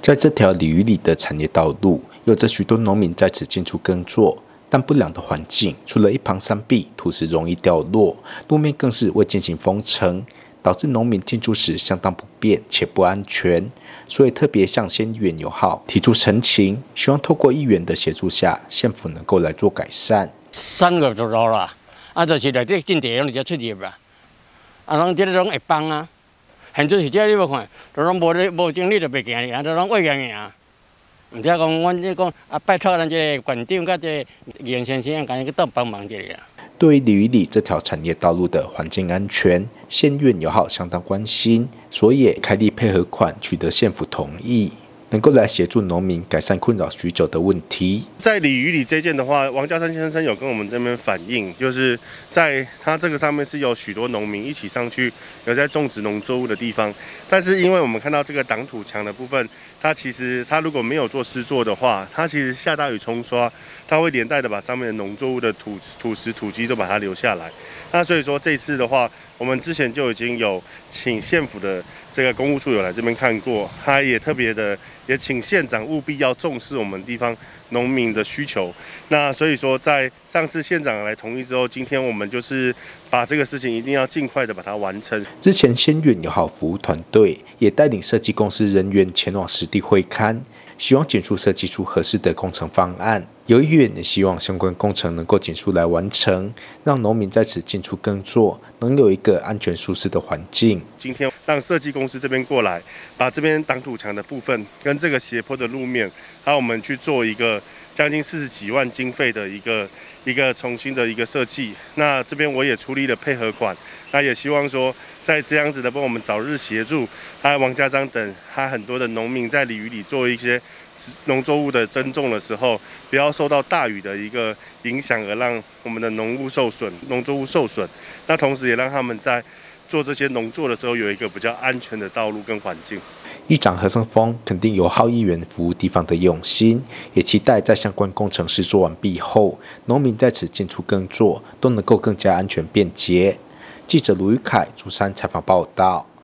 在这条鲤鱼里的产业道路，有着许多农民在此进出耕作，但不良的环境，除了一旁山壁土石容易掉落，路面更是未进行封城，导致农民进出时相当不便且不安全。所以特别向县议员友好提出陈情，希望透过议员的协助下，县府能够来做改善。 3月就落啦，就是内底种地拢就出入啦，拢这拢会帮啊。现在是这你要看，都拢无精力就袂行哩，都拢畏行。唔听讲，阮这讲拜托咱这县长甲这议员先生，赶紧去倒帮忙这里啊。对于鲤鱼里这条产业道路的环境安全，县议员友好相当关心，所以也开立配合款，取得县府同意，能够来协助农民改善困扰许久的问题。 在鲤鱼里这件的话，王家山先生有跟我们这边反映，就是在他这个上面是有许多农民一起上去，有在种植农作物的地方，但是因为我们看到这个挡土墙的部分，它如果没有做施作的话，它其实下大雨冲刷，它会连带的把上面的农作物的土石土基都把它留下来。那所以说这次的话，我们之前就已经有请县府的这个公务处有来这边看过，他也特别的也请县长务必要重视我们地方农民的需求。那所以说在上次县长来同意之后，今天我们就是把这个事情一定要尽快的把它完成。 之前县院友好服务团队也带领设计公司人员前往实地会勘，希望尽速设计出合适的工程方案。有议员也希望相关工程能够尽速来完成，让农民在此进出耕作能有一个安全舒适的环境。今天让设计公司这边过来，把这边挡土墙的部分跟这个斜坡的路面，还有我们去做一个将近40几万经费的一个重新的一个设计。那这边我也处理了配合款，那也希望说在这样子的帮我们早日协助，还有王家章等他很多的农民在鲤鱼里做一些农作物的耕种的时候，不要受到大雨的一个影响，而让我们的农作物受损。那同时也让他们在做这些农作的时候有一个比较安全的道路跟环境。 议长何胜峰肯定友好议员服务地方的用心，也期待在相关工程施作完毕后，农民在此进出耕作都能够更加安全便捷。记者卢玉凯竹山采访报道。